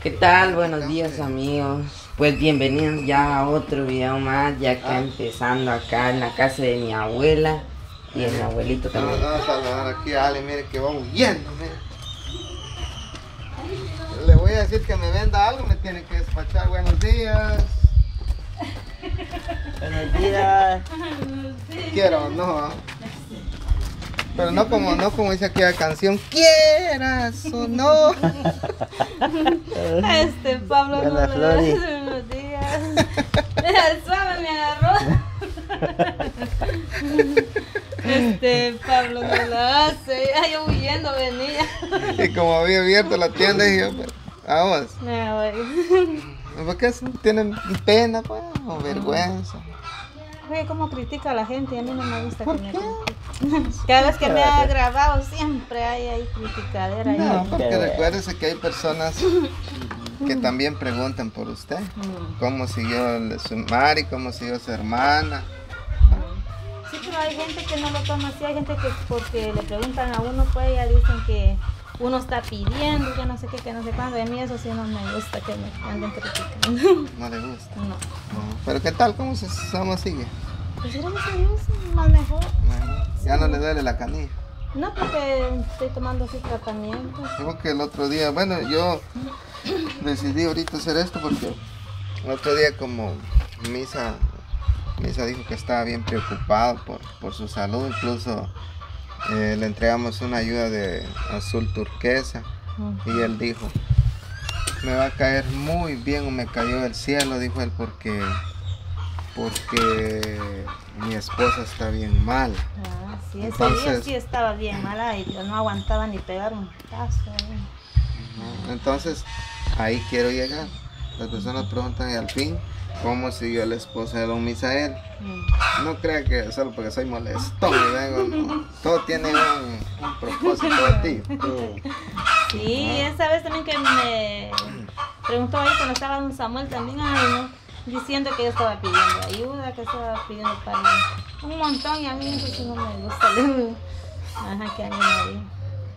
¿Qué tal? Buenos días, amigos. Pues bienvenidos ya a otro video más, ya que empezando acá en la casa de mi abuela y de mi abuelito también. Vamos a saludar aquí a Ale, mire que va huyendo, mire. Le voy a decir que me venda algo, me tiene que despachar. Buenos días. Buenos días. Quiero, no. Pero no como dice aquella canción, quieras o no. Pablo no Buenas, le Flori. hace unos días. El suave me agarró. Pablo no la hace. Ay, yo huyendo venía. Y como había abierto la tienda, dije yo, pues, vamos. Me voy. ¿Por qué tienen pena, pues? O vergüenza. Oye, cómo critica a la gente y a mí no me gusta que ¿Por me qué? critiquen. Cada vez que me ha grabado siempre hay ahí criticadera. No, Ahí. porque recuérdese que hay personas que también preguntan por usted. ¿Cómo siguió su Mari? ¿Cómo siguió su hermana? Sí, pero hay gente que no lo toma así. Hay gente que porque le preguntan a uno, pues ya dicen que uno está pidiendo, que no sé qué, que no sé cuándo. Y a mí eso sí no me gusta que me anden criticando. No le gusta. No. No. Pero ¿qué tal? ¿Cómo sigue? Pues gracias a Dios, más mejor. Ya no le duele la canilla. No, porque estoy tomando así tratamiento. Creo que el otro día, bueno, yo decidí ahorita hacer esto porque el otro día como Misa dijo que estaba bien preocupado por su salud, incluso le entregamos una ayuda de azul turquesa y él dijo, me va a caer muy bien o me cayó del cielo, dijo él, porque mi esposa está bien mal. Ah, sí, ese Entonces- día sí estaba bien mala y yo no aguantaba ni pegar un paso. Entonces, ahí quiero llegar. Las personas preguntan, y al fin, ¿cómo siguió la esposa de don Misael? No crea que solo porque soy molestón y vengo, no. Todo tiene un propósito de ti. Sí, esa vez también que me preguntó ahí cuando estaba don Samuel también, ay, ¿no? Diciendo que yo estaba pidiendo ayuda, que estaba pidiendo para un montón y a mí eso sí no me gusta. Ajá, que alguien me dijo.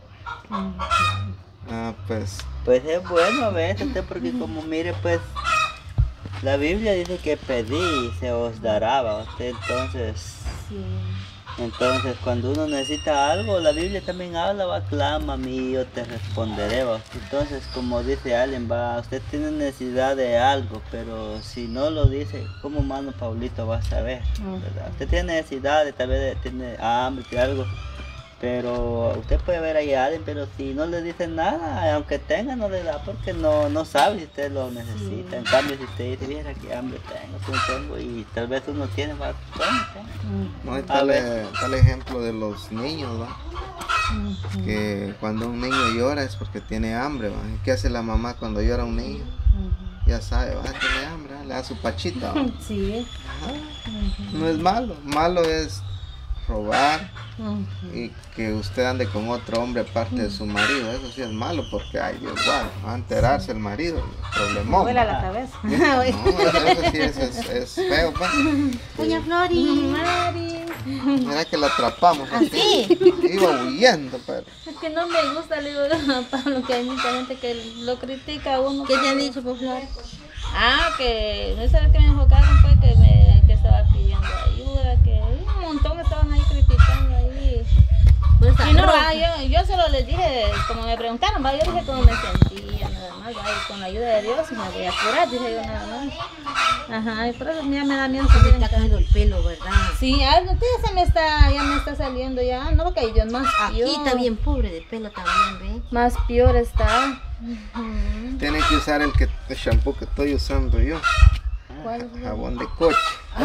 Ah, pues, Pues es bueno a veces, porque como mire, pues la Biblia dice que pedí y se os dará, ¿va usted? Sí. Entonces cuando uno necesita algo, la Biblia también habla, va, clama a mí y yo te responderé, va. Entonces, como dice Allen, va, usted tiene necesidad de algo, pero si no lo dice, ¿cómo mano Paulito va a saber? ¿Verdad? Usted tiene necesidad de, tal vez tiene hambre, de algo, pero usted puede ver ahí a Allen, pero si no le dice nada, aunque tenga, no le da, porque no sabe si usted lo necesita. Sí. En cambio, si usted dice, viera qué hambre tengo, ¿cómo tengo? Y tal vez uno tiene, va, tome. no hay A ver. tal ejemplo de los niños, ¿va? Que cuando un niño llora es porque tiene hambre, ¿va? ¿Qué hace la mamá cuando llora un niño? Ya sabe, va, tiene hambre, ¿va? Le da su pachita, ¿va? Sí. No es malo, malo es robar y que usted ande con otro hombre aparte de su marido, eso sí es malo porque ay Dios guarde, va a enterarse el marido, problemón. Vuela la cabeza. No, eso sí es feo, pues. Doña Flori. Mari. Mira que la atrapamos. ¿Así? Iba huyendo, pero. Es que no me gusta, le digo a Pablo, que hay mucha gente que lo critica a uno. ¿Qué te han dicho, por Flor? Ah, que esa vez que me enfocaron fue que estaba pidiendo ayuda, que un montón estaban ahí criticando ahí. Pues está Y no, roja. yo solo les dije, como me preguntaron, yo dije cómo me sentía, nada más, y con la ayuda de Dios me voy a curar, dije yo nada más. Ajá, y por eso ya me da miedo Se te salir. está cayendo el pelo, ¿verdad? Sí, ya me está saliendo ya, no, porque yo más Aquí peor. está bien pobre de pelo también, Más peor está. Tiene que usar el shampoo que estoy usando yo. ¿Cuál? Jabón de coche.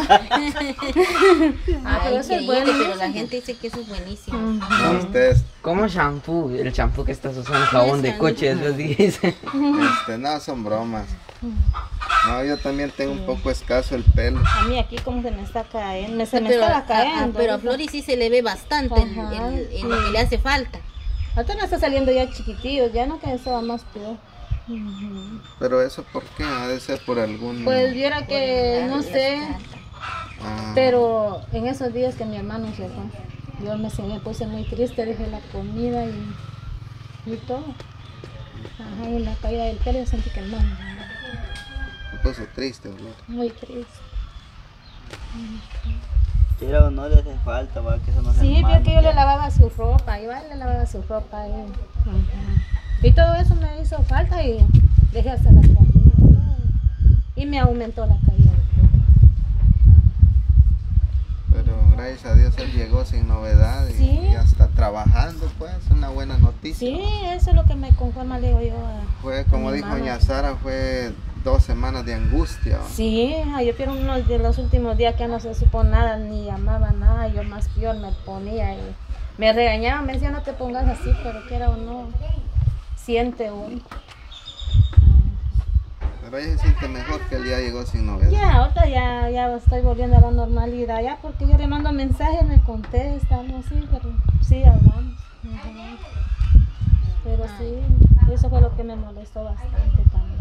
Ah, pero Ay, eso es qué bueno. pero la gente dice que eso es buenísimo. No, ustedes, ¿Cómo shampoo? El shampoo que estás usando, jabón de coche, eso dice. no son bromas. No, yo también tengo un poco escaso el pelo. A mí aquí como se me está cayendo, se me Pero, estaba cayendo. pero a ahorita. Flori sí se le ve bastante Ajá, en lo que le hace falta. Ahorita me está saliendo ya chiquitillo, ya no que estaba más peor. Pero eso, ¿por qué? Ha de ser por algún. Pues viera que, no sé, Ah, pero en esos días que mi hermano se fue, yo me puse muy triste, dejé la comida y todo. Ajá, y la caída del pelo yo sentí que no. Me puso triste, ¿verdad? Muy triste. Pero no le hace falta, va, que eso no se Sí, vio manda. que yo le lavaba su ropa, yo le lavaba su ropa a él. Ajá. Y todo eso me hizo falta y dejé hacer la comida. ¿No? Y me aumentó la caída del pelo. Pero gracias a Dios él llegó sin novedad y Sí. ya está trabajando, pues, una buena noticia. Sí, eso es lo que me conforma, le digo yo. Fue, como mi dijo mamá. doña Sara, fue 2 semanas de angustia. ¿va? Sí, yo quiero uno de los últimos días que no se supo nada, ni llamaba nada, yo más peor me ponía y me regañaba, me decía no te pongas así, pero quiera o no, siente uno. Pero ella se siente mejor que él ya llegó sin novedad. Ya, ahorita ya estoy volviendo a la normalidad, ya porque yo le mando mensajes, me contestan, no sí, pero sí hablamos. Ujú. Pero sí, eso fue lo que me molestó bastante también.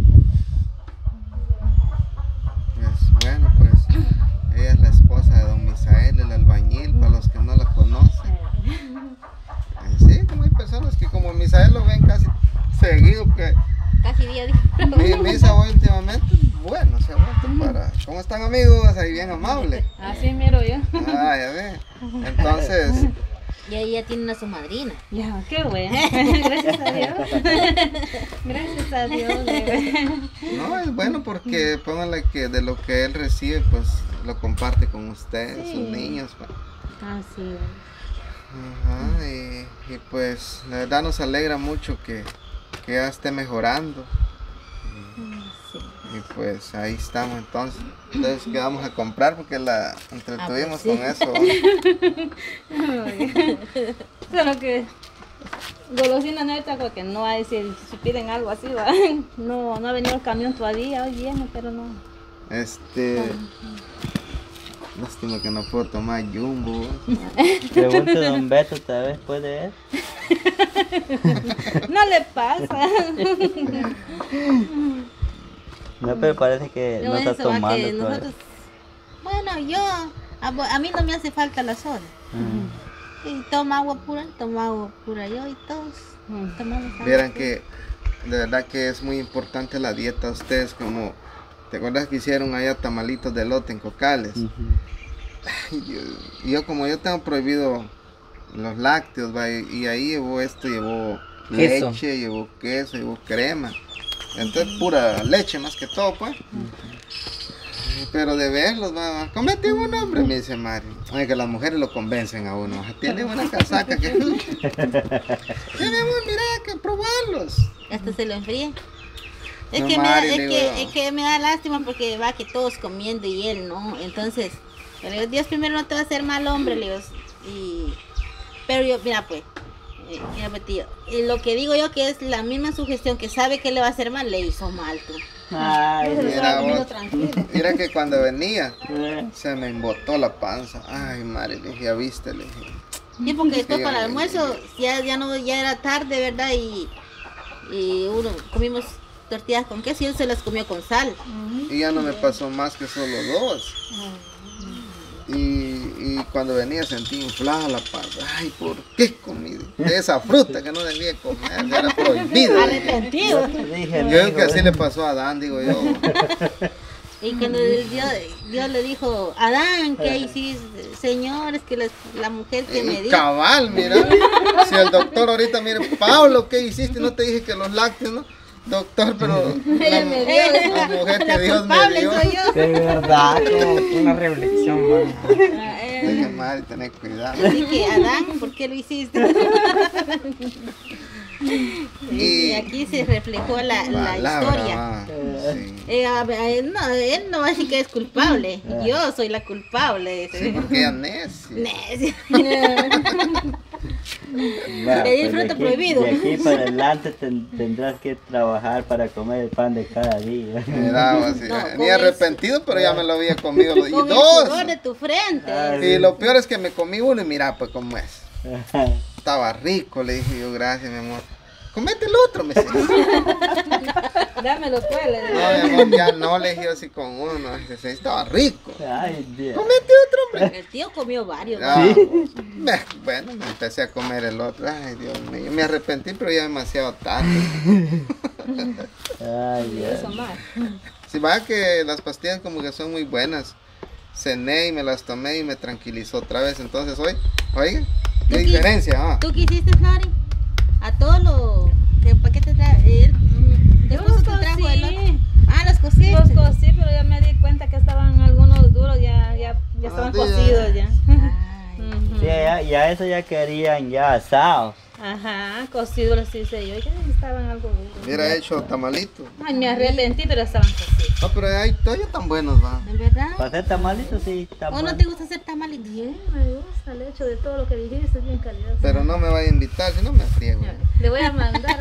Pues, bueno, pues ella es la esposa de don Misael, el albañil, para los que no la conocen. Sí, como hay personas que como Misael lo ven casi seguido, que Casi día a día. Misa hoy últimamente, bueno, se ha vuelto para... ¿Cómo están amigos? Ahí bien amable. Así miro yo. Ah, ya ve. Entonces, Y ahí ya tienen a su madrina. Ya, qué bueno. Gracias a Dios. Gracias a Dios. no, es bueno porque póngale que de lo que él recibe, pues lo comparte con ustedes, Sí. sus niños. pues. Así Ajá, y pues la verdad nos alegra mucho que ya esté mejorando. sí. Y pues ahí estamos entonces. Entonces, ¿qué vamos a comprar? Porque la entretuvimos pues, con eso. Solo que golosina no está porque no hay, si piden algo así, ¿va? No ha venido el camión todavía, hoy viene, pero no. Lástima que no puedo tomar Jumbo. Pregunte a don Beto, tal vez puede él. No le pasa. No, pero parece que no está eso va tomando que todavía. nosotros, bueno, a mí no me hace falta la soda. Y toma agua pura yo y todos tomamos agua Vieran pura. que de verdad que es muy importante la dieta. Ustedes como, ¿te acuerdas que hicieron allá tamalitos de elote en Cocales? Ujú. Yo como yo tengo prohibido los lácteos, ¿va? Y ahí llevo esto, llevo Queso. leche, llevo queso, llevo crema. Entonces pura leche más que todo, pues. Pero de verlos, va, comete uno, hombre, me dice Mari. Oye, que las mujeres lo convencen a uno. Tiene una casaca que... Tiene mira, que probarlos. Hasta se lo enfríe. Es No, que, Mari, me da, le es, digo, que, es que me da lástima porque va que todos comiendo y él no. Entonces, le digo, Dios primero no te va a hacer mal, hombre, le digo. Pero yo, mira pues, tío, lo que digo yo que es la misma sugestión que sabe que le va a hacer mal, le hizo mal tú. Ay, Pero Mira estaba comiendo vos. tranquilo. Mira que cuando venía, Dios. se me embotó la panza. Ay, Mari, le dije, ya viste, le dije. Sí, porque después Sí, para el almuerzo ya era tarde, ¿verdad? Y uno comimos tortillas con queso y él se las comió con sal. Y ya no me pasó más que solo 2. Y cuando venía sentí inflada la panza. Ay, ¿por qué comí de esa fruta que no debía comer? Era prohibida. Arrepentido. Te dije, Yo creo que mijo, así le pasó a Adán, digo yo. Y cuando Dios le dijo, Adán, ¿qué hiciste? Señor, es que la mujer que me dio. Cabal, mira. Si el doctor ahorita, mire, Pablo, ¿qué hiciste? No te dije que los lácteos, ¿no? Doctor, pero la mujer que Dios me Culpable dio. soy yo. De verdad, como una reflexión, man. Deje mal, tener cuidado. Así que, Adán, ¿por qué lo hiciste? Y aquí se reflejó la Palabra, historia. va. Sí. Él no va a decir que es culpable. Yo soy la culpable. Sí, porque ella es necia. Necio. va, Le di pues, fruto prohibido. De aquí para adelante tendrás que trabar para comer el pan de cada día. Mira, o sea, No, ni con arrepentido, pero ya me lo había comido los Con el dos. sudor de tu frente. Y lo peor es que me comí uno y mira, pues cómo es. Estaba rico, le dije yo, gracias, mi amor. Comete el otro, me dice. Dámelo pues, le digo. No, mi amor, ya no le dije así con uno, no, ese estaba rico. Ay, Dios. Comete otro, hombre. El tío comió varios. Ah, bueno, me empecé a comer el otro. Ay, Dios mío, me arrepentí, pero ya demasiado tarde. Ay, Eso Dios. más. Si va que las pastillas como que son muy buenas. Cené y me las tomé y me tranquilizó otra vez. Entonces hoy, oiga, qué ¿Tú qué- diferencia, ah. ¿Tú qué hiciste, Flori? A todo lo... ¿Para qué te trajo? Yo Después los te trajo el otro. cosí. Ah, los cosiste. Los cosí, pero ya me di cuenta que estaban algunos duros, ya estaban Buenos días. cocidos ya. Ay, Ujú. Sí, ya eso ya querían ya asados. Ajá, cocidos los hice yo. Ya estaban algo duros. Hubiera hecho tamalito. Ay, me arrepentí, pero estaban cocidos. No, pero hay todavía tan buenos, va. ¿en verdad? Para hacer tamalitos sí, está ¿O no bueno. te gusta hacer tamalitos? Bien, me gusta el hecho de todo lo que dijiste, es bien calidad. Pero no me vaya a invitar, si no me friego. Le voy a mandar.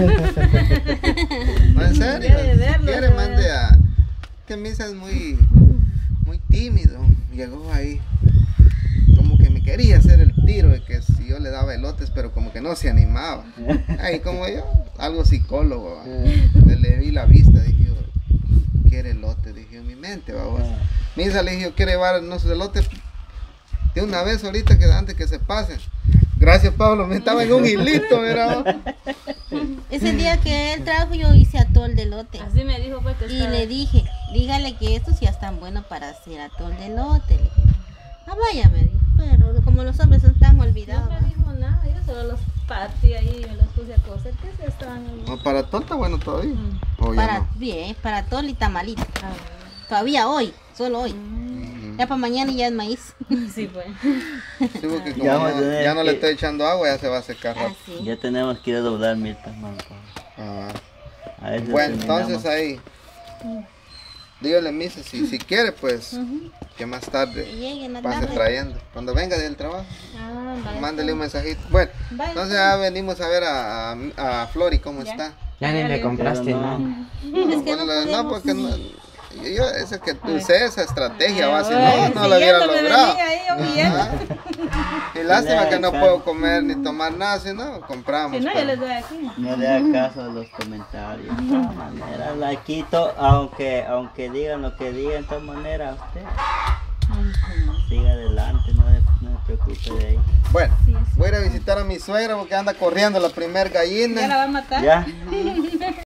No, en serio. Debe de verlo, Si quiere, se ve. mande a. Que Misa es muy tímido. Llegó ahí. Como que me quería hacer el tiro de que si yo le daba elotes, pero como que no se animaba. Ahí como yo, algo psicólogo. ¿va? Le vi la vista, dije yo, quiere elote, dije yo, en mi mente, vamos. Misa le dije yo, quiere llevar nuestros elotes de una vez ahorita que antes que se pasen. Gracias, Pablo, me estaba en un hilito, mira. Ese día que él trajo yo hice atol de elote. Así me dijo pues que Y estaba. le dije, dígale que estos ya están buenos para hacer atol de elote. Le dije, ah, vaya, me dijo, pero como los hombres son tan No olvidados. me dijo nada, yo solo los partí ahí y me los puse a coser. ¿Qué se estaban? No, para tonta, bueno, todavía. O ya Para, no. bien, para atol y tamalito. Todavía hoy, solo hoy. Ya para mañana ya es maíz. Sí, pues. Sí, porque como Ya vamos a no, tener ya no le que- estoy echando agua, ya se va a secar rápido. Así. Ya tenemos que ir a doblar milpas, manco. Ah. A ver si Bueno, terminamos. entonces ahí. Dígale, Misa, si quiere, pues, que más tarde Que llegue en la pase tarde. trayendo. Cuando venga del trabajo, Ah, vale. mándele un mensajito. Bueno, Vale, entonces ya venimos a ver a Flori cómo Ya. está. Ya ni le compraste, Pero ¿no? Es que no Bueno, podemos. no, porque no. Eso es que tú sé esa estrategia, va, si Ay, no, no lo hubiera siguiéndome de logrado. mí ahí, yo huyendo. Ajá. Y lástima que no Exacto. puedo comer ni tomar nada, si no, compramos. Si no, yo pero- les doy aquí. No le haga caso a los comentarios. De todas maneras, la quito, aunque digan lo que digan, de todas maneras, usted siga adelante, no se preocupe de ahí. Bueno, Sí, sí. voy a ir a visitar a mi suegra porque anda corriendo la primer Ya la gallina. va a matar. Ya,